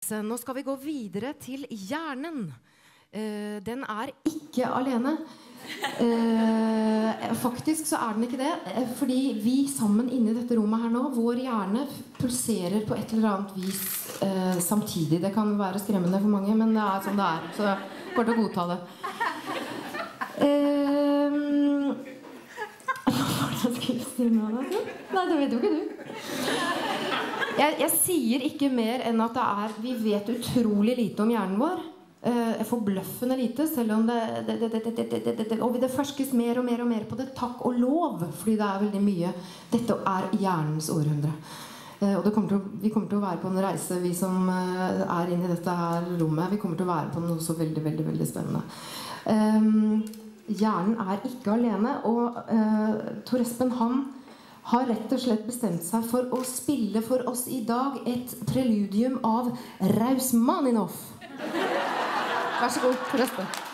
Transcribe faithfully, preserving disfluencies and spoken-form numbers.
Så nå skal vi gå videre til hjernen. Uh, den er ikke alene. Uh, faktisk så er den ikke det, fordi vi sammen inne i dette rommet her nå, vår hjerne pulserer på et eller annet vis uh, samtidig. Det kan være skremmende for mange, men det er sånn det er. Så jeg går til å godta det. Uh, Hva var det jeg skulle si nå da? Nei, det vet jo ikke du. Jeg, jeg sier ikke mer enn at det er, vi vet utrolig lite om hjernen vår. Uh, forbløffende lite, selv om det, det, det, det, det, det, det, og det forskes mer og mer og mer på det. Takk og lov, fordi det er veldig mye. Dette er hjernens århundre. Uh, og det kommer til å, vi kommer til å være på en reise, vi som uh, er inne i dette her rommet. Vi kommer til å være på noe så veldig, veldig, veldig spennende. Um, hjernen er ikke alene, og uh, Tor Espen, han har rett og slett bestemt seg for å spille for oss i dag et preludium av Rausmaninov. Vær så god, Tor Espen.